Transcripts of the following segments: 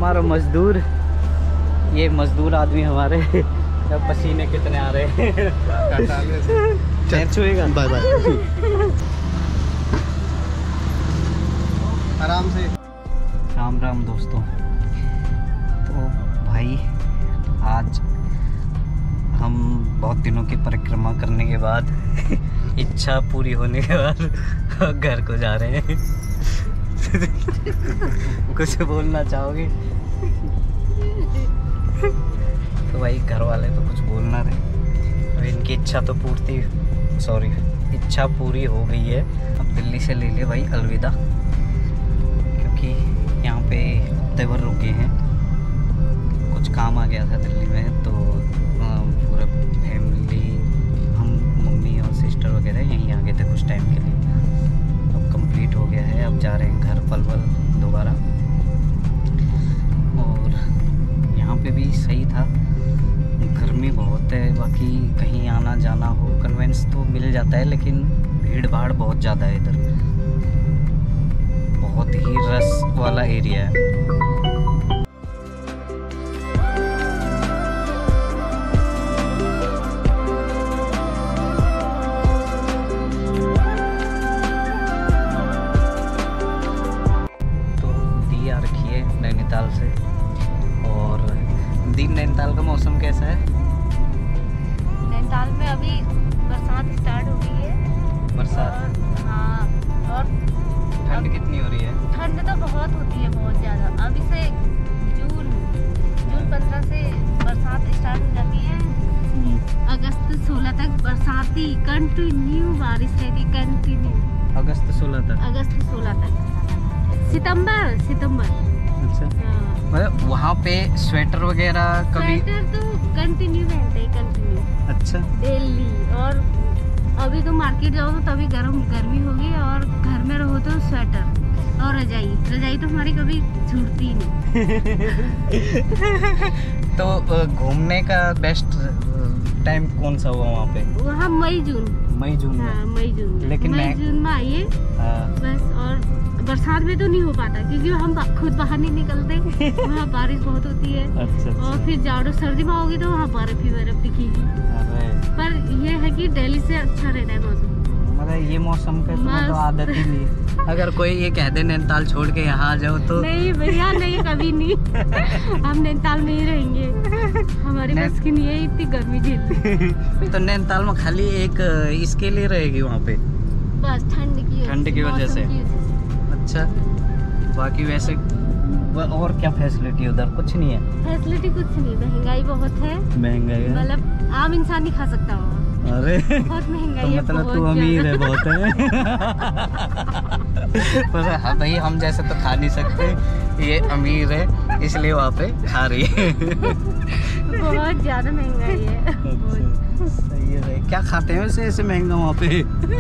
हमारा मजदूर, ये मजदूर आदमी हमारे, जब पसीने कितने आ रहे हैं। पैर छुएगा। Bye bye. आराम से। राम राम दोस्तों। तो भाई आज हम बहुत दिनों की परिक्रमा करने के बाद इच्छा पूरी होने के बाद घर को जा रहे हैं। कुछ बोलना चाहोगे? तो भाई घर वाले तो कुछ बोल ना रहे। तो इनकी इच्छा तो इच्छा पूरी हो गई है। अब दिल्ली से ले ले भाई अलविदा, क्योंकि यहाँ पे हफ्ते भर रुके हैं। कुछ काम आ गया था दिल्ली में, तो पूरा फैमिली, हम मम्मी और सिस्टर वगैरह यहीं आ गए थे कुछ टाइम के लिए। अब कंप्लीट हो गया है, अब जा रहे हैं घर पलवल दोबारा। और यहाँ पे भी सही था, गर्मी बहुत है। बाकी कहीं आना जाना हो, कन्वेंस तो मिल जाता है, लेकिन भीड़ भाड़ बहुत ज़्यादा है इधर। बहुत ही रस वाला एरिया है। नैनीताल से। और दी, नैनीताल का मौसम कैसा है? नैनीताल में अभी बरसात स्टार्ट हो गई है। बरसात? हाँ। और ठंड कितनी हो रही है? ठंड तो बहुत होती है, बहुत ज़्यादा। अभी से जून 15 से बरसात स्टार्ट हो जाती है। अगस्त 16 तक बरसाती कंटिन्यू बारिश रहती, कंटिन्यू। अगस्त 16 तक? अगस्त 16 तक। सितंबर। अच्छा। मतलब वहाँ पे स्वेटर वगैरह कभी? स्वेटर तो कंटिन्यू पहनते हैं, कंटिन्यू। अच्छा। डेली। और अभी तो मार्केट जाओ तो तभी गर्मी होगी, और घर में रहो तो स्वेटर और रजाई तो हमारी कभी छूटती नहीं। तो घूमने का बेस्ट टाइम कौन सा हुआ वहाँ पे? वहाँ मई जून में। हाँ, मई जून में आइए बस। और बरसात में तो नहीं हो पाता, क्योंकि हम खुद बाहर नहीं निकलते। वहाँ बारिश बहुत होती है। अच्छा। और फिर जाड़ो सर्दी में होगी तो वहाँ बर्फ ही बर्फ दिखेगी। पर यह है कि दिल्ली से अच्छा रहता है मौसम। मतलब ये मौसम का तो आदत ही नहीं। अगर कोई ये कह दे नैनीताल छोड़ के यहाँ आ जाओ तो नहीं भैया, नहीं, कभी नहीं। हम नैनीताल में ही रहेंगे, हमारी बस की नहीं है इतनी गर्मी झेलनी। तो नैनीताल में खाली एक इसके लिए रहेगी वहाँ पे? बस ठंड की वजह से। अच्छा। बाकी वैसे और क्या फैसिलिटी उधर? कुछ नहीं है फैसिलिटी, कुछ नहीं। महंगाई बहुत है। महंगाई है? मतलब आम इंसान नहीं खा सकता वहाँ। अरे बहुत महंगाई तो है। मतलब तू अमीर है बहुत है। हाँ भाई, हम जैसे तो खा नहीं सकते, ये अमीर है इसलिए वहाँ पे खा रही है। बहुत ज्यादा महंगाई है। सही है। क्या खाते हैं वैसे ऐसे महंगा वहाँ पे?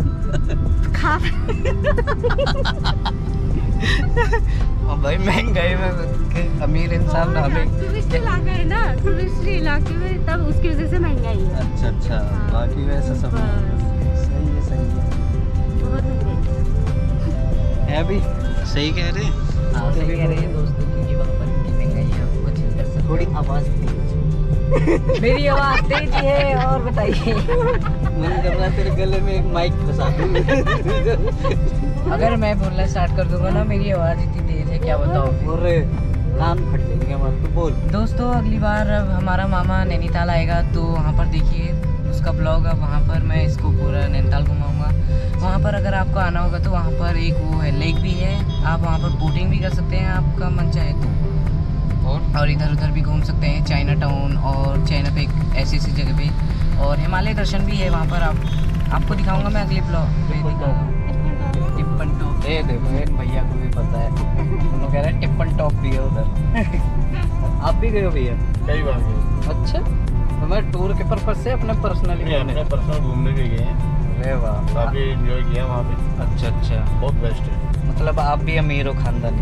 भाई महंगाई में अमीर इंसान हमें। टूरिस्ट इलाका है ना, टूरिस्ट इलाके में, तब उसकी वजह से महंगाई है। अच्छा। हाँ। बाकी वैसा सब सही है। बहुत महंगाई है भी। सही कह रहे हैं। हाँ, सही कह रहे हैं दोस्तों, क्योंकि वहाँ पर की महंगाई है। कुछ थोड़ी आवाज़ तेज। मेरी आवाज़ तेज है। और बताइए। मन कर रहा है तेरे गले में एक माइक फंसा दूँ। अगर मैं बोलना स्टार्ट कर दूंगा ना, मेरी आवाज़ इतनी तेज है क्या बताओ। अरे कान फट जाएंगे हमारे। तो बोल दोस्तों, अगली बार हमारा मामा नैनीताल आएगा तो वहाँ पर देखिए उसका ब्लॉग। अब वहाँ पर मैं इसको पूरा नैनीताल घुमाऊँगा। वहाँ पर अगर आपको आना होगा तो वहाँ पर एक वो है, लेक भी है। आप वहाँ पर बोटिंग भी कर सकते हैं, आपका मन चाहे तो। और इधर उधर भी घूम सकते हैं, चाइना टाउन और चाइना पे ऐसी जगह पे। और हिमालय दर्शन भी है वहाँ पर। आपको दिखाऊंगा मैं अगले ब्लॉग में। टिप्पन टॉप देखो, भैया को भी पता है। उन्होंने कह रहे हैं टिप्पन टॉप भी है उधर। आप भी गए हो भैया? कई बार गए। अच्छा। तो मैं टूर के पर्पज से अपने पर्सनल घूमने के गए हैं। अरे वाह, काफी एंजॉय किया वहाँ पे। अच्छा। बहुत बेस्ट है। मतलब आप भी अमीर हो खानदानी?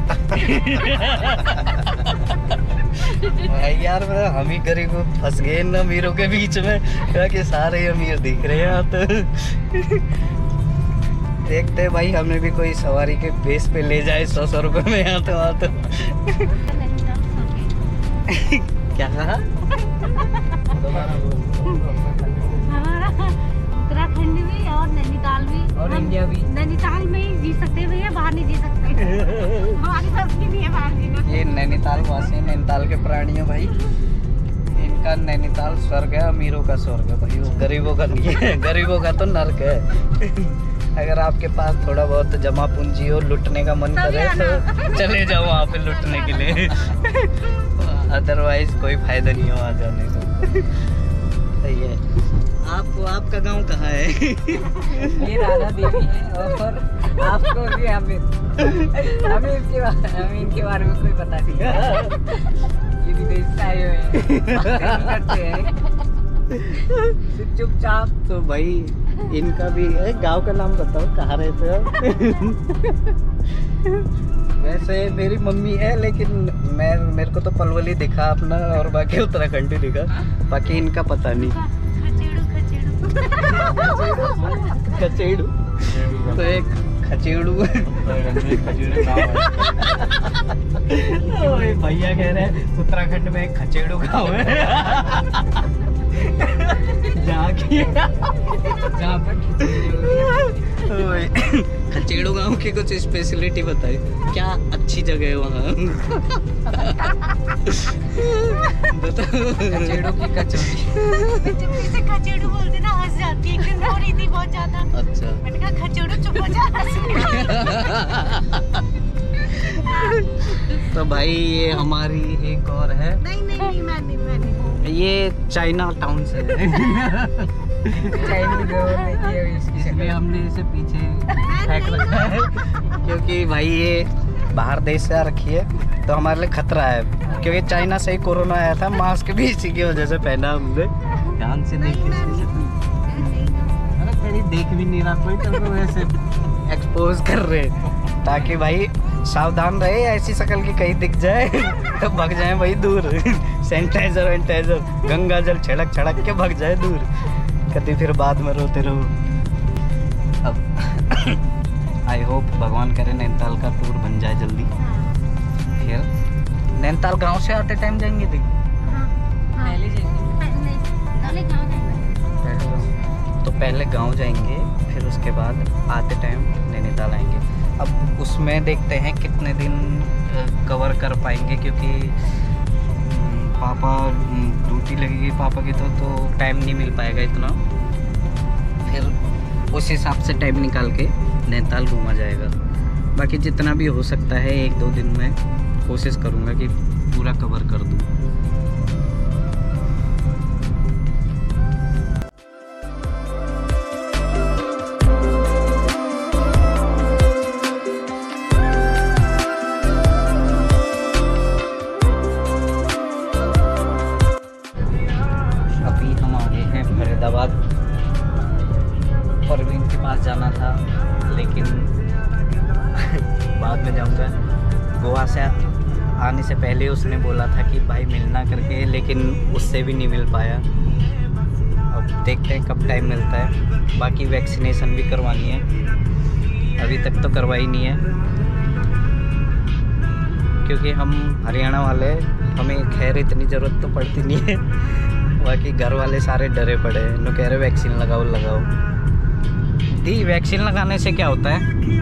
यार मतलब हम ही गरीब फंस गए इन अमीरों के बीच में, क्या कि सारे अमीर दिख रहे हैं यहाँ तो। देखते हैं भाई, हमें भी कोई सवारी के बेस पे ले जाए 100 रुपए में यहाँ तो। क्या कहा? हमारा उत्तराखंड भी और नैनीताल भी और इंडिया भी। नैनीताल में ही जी सकते हैं भैया, बाहर नहीं जी सकते। हमारी बस की नहीं है बाहर जीना। ये नैनीताल वासी, नैनीताल के प्राणी है भाई। इनका नैनीताल स्वर्ग है, अमीरों का स्वर्ग है भाई, वो गरीबों का नहीं है। गरीबों का तो नर्क है। अगर आपके पास थोड़ा बहुत जमा पूंजी हो, लुटने का मन करे तो चले जाओ वहाँ पे लुटने के लिए। अदरवाइज कोई फायदा नहीं हो वहाँ जाने का। सही है। आपका गांव कहाँ है? ये राधा देवी है और आपको भी हमें इनके बारे में कोई पता नहीं है। ये विदेश से आए हुए हैं। चुपचाप। तो भाई इनका भी है। गांव का नाम बताओ, कहाँ रहते हो? वैसे मेरी मम्मी है, लेकिन मेरे को तो पलवली दिखा अपना और बाकी उत्तराखंड ही दिखा, बाकी इनका पता नहीं। खचेड़ू तो एक खचेड़ू भैया कह रहे हैं उत्तराखंड में एक खचेड़ू गाँव है। जहाँ पर खचेड़ू गाँव की कुछ स्पेशलिटी बताए, क्या अच्छी जगह है वहाँ? बताओ। खचेड़ू की कचौड़ी। इसे खचेड़ू बोलते ना, हंस जाती है, एक दिन रो रही थी बहुत ज्यादा। अच्छा। मैंने कहा खचेड़ू चुप हो जा। तो भाई ये हमारी एक और है। नहीं मैं नहीं। ये चाइना टाउन से है। इसलिए हमने इसे पीछे फेंक रखा है, क्योंकि भाई ये बाहर देश से आ रखी है तो हमारे लिए खतरा है, क्योंकि चाइना से ही कोरोना आया था। मास्क भी इसी की वजह से पहना हमने। ध्यान से देख, अरे तेरी देख भी नहीं रहा कोई, तो वैसे एक्सपोज कर रहे ताकि भाई सावधान रहे। ऐसी शक्ल की कहीं दिख जाए तो भाग जाए भाई दूर। सैनिटाइजर गंगा जल छिड़क के भाग जाए दूर, कभी फिर बाद में रोते रहो। अब आई होप भगवान करे नैनीताल का टूर बन जाए जल्दी। फिर नैनीताल गांव से आते टाइम जाएंगे देख। पहले तो पहले गांव जाएंगे, फिर उसके बाद आते टाइम नैनीताल आएंगे। अब उसमें देखते हैं कितने दिन कवर कर पाएंगे, क्योंकि पापा ड्यूटी लगेगी पापा की, तो टाइम नहीं मिल पाएगा इतना। फिर उस हिसाब से टाइम निकाल के नैनीताल घूमा जाएगा। बाकी जितना भी हो सकता है 1-2 दिन में कोशिश करूँगा कि पूरा कवर कर दूँ। परवीन के पास जाना था, लेकिन बाद में जाऊंगा। गोवा से आने से पहले उसने बोला था कि भाई मिलना करके, लेकिन उससे भी नहीं मिल पाया। अब देखते हैं कब टाइम मिलता है। बाकी वैक्सीनेशन भी करवानी है, अभी तक तो करवाई नहीं है, क्योंकि हम हरियाणा वाले, हमें खैर इतनी ज़रूरत तो पड़ती नहीं है। बाकी घर वाले सारे डरे पड़े हैं, नो कह रहे वैक्सीन लगाओ। दी वैक्सीन लगाने से क्या होता है?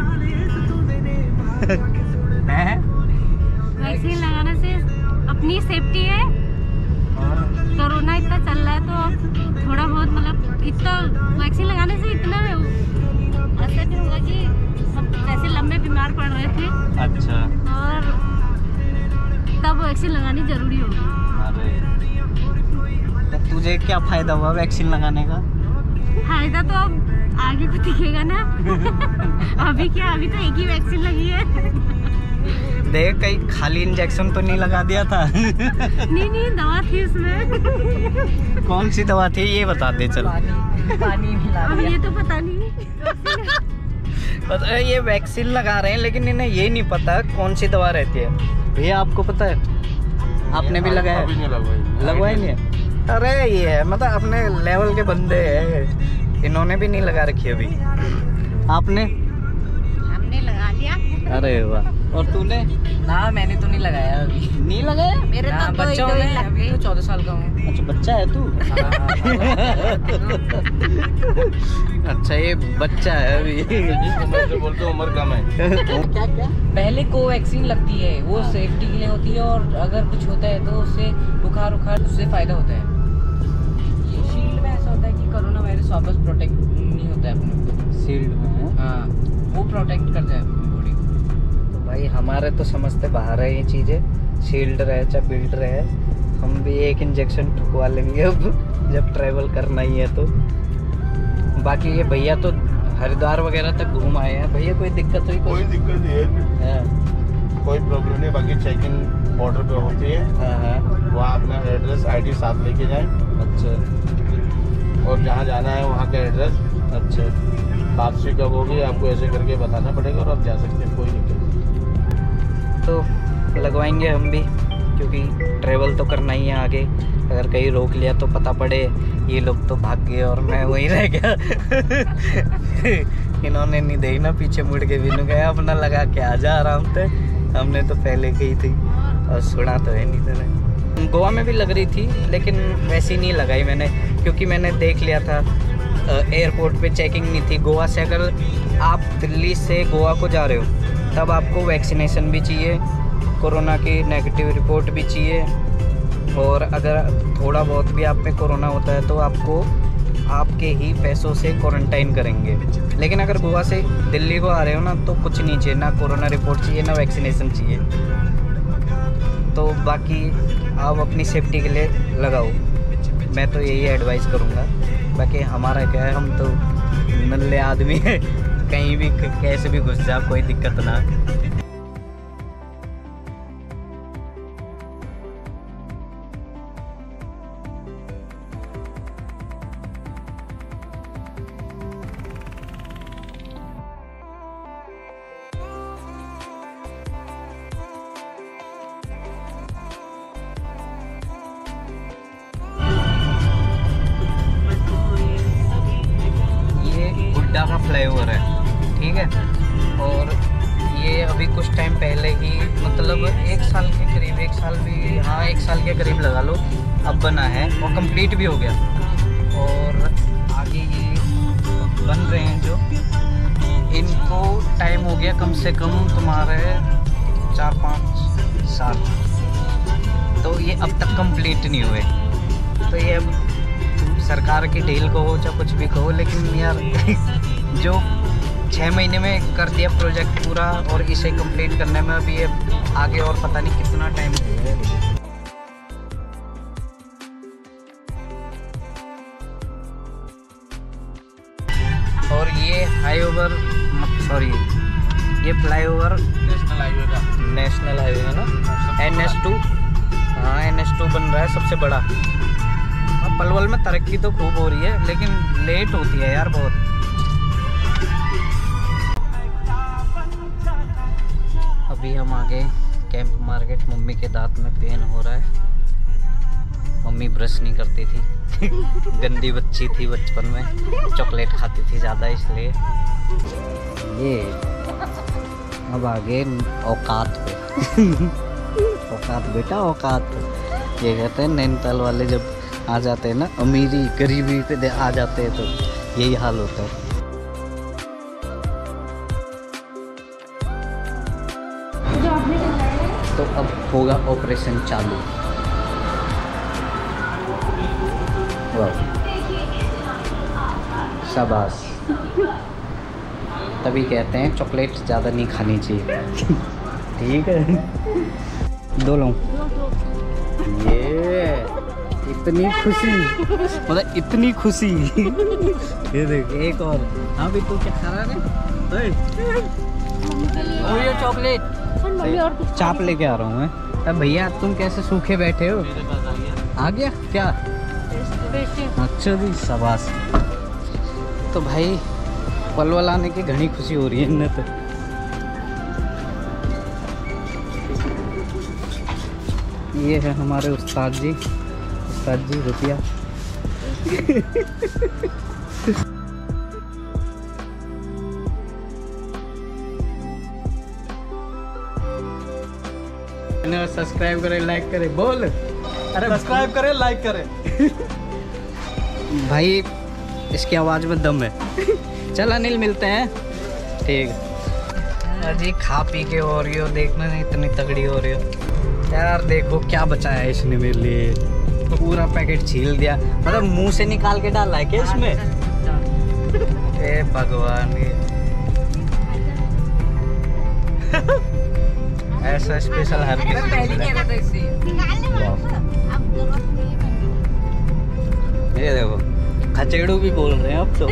वैक्सीन लगाने से अपनी सेफ्टी है। कोरोना इतना चल रहा है तो थोड़ा बहुत मतलब इतना वैक्सीन लगाने से इतना असर नहीं होगा कि हम ऐसे लंबे बीमार पड़ रहे थे। अच्छा। और तब वैक्सीन लगानी जरूरी होगी। अरे तो तुझे क्या फायदा हुआ वैक्सीन लगाने का? फायदा तो अब आगे को दिखेगा ना। अभी क्या, अभी तो एक ही वैक्सीन लगी है। देख कहीं खाली इंजेक्शन तो नहीं लगा दिया था? नहीं दवा थी उसमें। कौन सी दवा थी ये बता दे चल। पानी मिला दिया। अब ये तो पता नहीं। पता है ये वैक्सीन लगा रहे हैं, लेकिन इन्हें ये नहीं पता कौन सी दवा रहती है। भैया आपको पता है? आपने भी लगाया? लगवाई नहीं है? अरे ये है मतलब अपने लेवल के बंदे हैं, इन्होंने भी नहीं लगा रखी अभी। आपने? हमने लगा लिया। अरे वाह। और तूने? ना मैंने तो नहीं लगाया अभी। नहीं लगाया? मेरे तो बच्चों में अभी तो 14 साल का हूँ। अच्छा बच्चा है तू? अच्छा ये बच्चा है अभी। उम्र से बोलते उम्र कम है। क्या क्या? पहले कोवैक्सीन लगती है, वो सेफ्टी के लिए होती है, और अगर कुछ होता है तो उससे बुखार उससे फायदा होता है। ये शील्ड में ऐसा होता है कि कोरोना वायरस वापस प्रोटेक्ट नहीं होता है अपने को। शील्ड में? हाँ, वो प्रोटेक्ट करता है अपनी बॉडी को। तो भाई हमारे तो समझते बाहर है ये चीज़ें, शील्ड रहे चाहे बिल्ड रहे, हम भी एक इंजेक्शन ठुकवा लेंगे अब जब ट्रैवल करना ही है तो। बाकी ये भैया तो हरिद्वार वगैरह तक घूम आए हैं। भैया कोई दिक्कत हुई? कोई दिक्कत नहीं है, हाँ कोई प्रॉब्लम नहीं। बाकी चेक इन बॉर्डर पे होती है, हाँ। वहाँ अपना एड्रेस ID साथ लेके जाएं, अच्छा और जहाँ जाना है वहाँ का एड्रेस। अच्छा। वापसी कब होगी आपको ऐसे करके बताना पड़ेगा और आप जा सकते हैं, कोई दिक्कत नहीं। तो लगवाएंगे हम भी, क्योंकि ट्रैवल तो करना ही है आगे। अगर कहीं रोक लिया तो पता पड़े ये लोग तो भाग गए और मैं वहीं रह गया। इन्होंने नहीं देखी ना, पीछे मुड़ के भी नहीं गया, अपना लगा के आ जा आराम से। हमने तो पहले गई थी और सुना तो है नहीं तेरे। गोवा में भी लग रही थी लेकिन वैसी नहीं लगाई मैंने, क्योंकि मैंने देख लिया था एयरपोर्ट पे चेकिंग नहीं थी। गोवा से अगर आप दिल्ली से गोवा को जा रहे हो तब आपको वैक्सीनेशन भी चाहिए, कोरोना की नेगेटिव रिपोर्ट भी चाहिए, और अगर थोड़ा बहुत भी आप पे कोरोना होता है तो आपको आपके ही पैसों से क्वारंटाइन करेंगे। लेकिन अगर गोवा से दिल्ली को आ रहे हो ना तो कुछ नहीं चाहिए, ना कोरोना रिपोर्ट चाहिए ना वैक्सीनेशन चाहिए। तो बाकी आप अपनी सेफ्टी के लिए लगाओ, मैं तो यही एडवाइस करूँगा। बाकी हमारा क्या है, हम तो नल्ले आदमी हैं, कहीं भी कैसे भी घुस जा, कोई दिक्कत ना। हुड्डा का फ्लाईओवर है, ठीक है। और ये अभी कुछ टाइम पहले ही, मतलब 1 साल के करीब, 1 साल भी, हाँ 1 साल के करीब लगा लो, अब बना है और कंप्लीट भी हो गया। और आगे ये बन रहे हैं जो, इनको टाइम हो गया कम से कम तुम्हारे 4-5 साल, तो ये अब तक कंप्लीट नहीं हुए। तो ये अब सरकार की ढील कहो चाहे कुछ भी कहो, लेकिन यार जो 6 महीने में कर दिया प्रोजेक्ट पूरा, और इसे कंप्लीट करने में अभी ये आगे और पता नहीं कितना टाइम लगेगा। और ये हाईओवर, सॉरी ये फ्लाईओवर नेशनल हाईवे है ना, NH2। हाँ NH2 बन रहा है सबसे बड़ा। अब पलवल में तरक्की तो खूब हो रही है, लेकिन लेट होती है यार बहुत। अभी हम आगे कैंप मार्केट, मम्मी के दांत में पेन हो रहा है। मम्मी ब्रश नहीं करती थी, गंदी बच्ची थी बचपन में, चॉकलेट खाती थी ज़्यादा, इसलिए। ये अब आगे औकात पे। औकात बेटा औकात। ये कहते हैं नैनीताल वाले जब आ जाते हैं ना, अमीरी गरीबी पे आ जाते हैं तो यही हाल होता है। तो अब होगा ऑपरेशन चालू। वाह शाबाश। तभी कहते हैं चॉकलेट ज़्यादा नहीं खानी चाहिए। ठीक है, 2 लो। ये इतनी खुशी, मतलब इतनी खुशी। ये देख एक और। हाँ भी तू क्या खा रहा है? ये चॉकलेट चाप लेके आ रहा हूँ मैं। अब भैया तुम कैसे सूखे बैठे हो? आ गया क्या? अच्छा जी शाबाश। तो भाई पलवल आने की घनी खुशी हो रही है इन्हें तो। ये है हमारे उस्ताद जी रुपया। अपने सब्सक्राइब करें, लाइक करें, बोल। अरे सब्सक्राइब करें, लाइक करें। भाई इसकी आवाज़ में दम है। चल अनिल मिलते हैं, ठीक है। अजी खा पी के हो रही हो, देखना नहीं इतनी तगड़ी हो रही हो यार। देखो क्या बचाया इसने मेरे लिए, पूरा पैकेट छील दिया, मतलब मुंह से निकाल के डाला है क्या इसमें? ए भगवान, ऐसा स्पेशल हर ये देखो खचेड़ू भी बोल रहे हैं अब तो।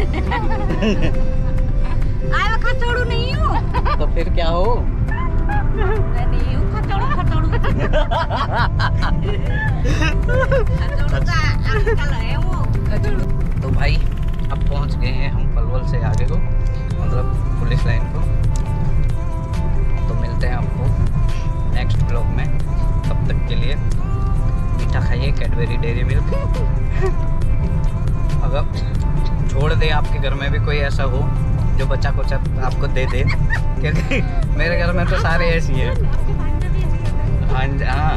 खचोड़ू नहीं हूँ तो फिर क्या हो? नहीं हूँ खचोड़ू। तो भाई अब पहुंच गए हैं हम पलवल से आगे को, मतलब पुलिस लाइन को। तो मिलते हैं आपको नेक्स्ट ब्लॉग में, तब तक के लिए मीठा खाइए, कैडबरी डेयरी मिल्क। अगर छोड़ दे आपके घर में भी कोई ऐसा हो जो बच्चा को आपको दे दे, क्योंकि मेरे घर में तो सारे ऐसे ही हैं। हाँ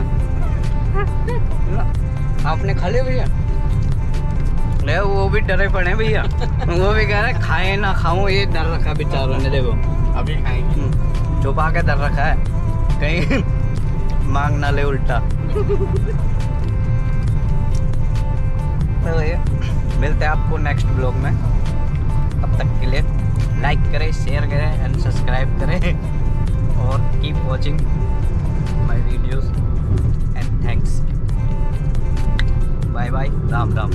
आपने खा लिया भैया? ले वो भी डरे पड़े भैया, वो भी कह रहे खाए ना खाऊं, ये डर रखा बेचारों ने। देखो अभी खाएंगे, छुपा के डर रखा है कहीं मांग ना ले उल्टा। तो ये मिलते हैं आपको नेक्स्ट ब्लॉग में, तब तक के लिए लाइक करें, शेयर करें एंड सब्सक्राइब करें, और keep watching my videos and thanks. Bye bye, Ram Ram.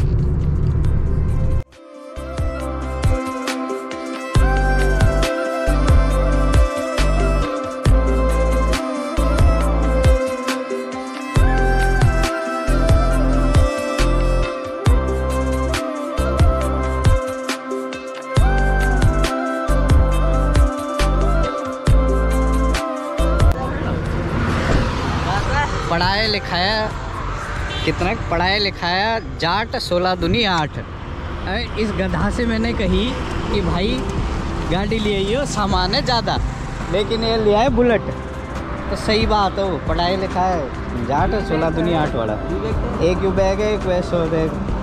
पढ़ाया लिखाया कितना पढ़ाया लिखाया जाट 16 दूनी 8। इस गधा से मैंने कही कि भाई गाड़ी ले आइयो, सामान है ज़्यादा, लेकिन ये लिया है बुलेट। तो सही बात है, वो पढ़ाया लिखाया जाट 16 दूनी 8 वाला। एक यू बैग है, एक वैसे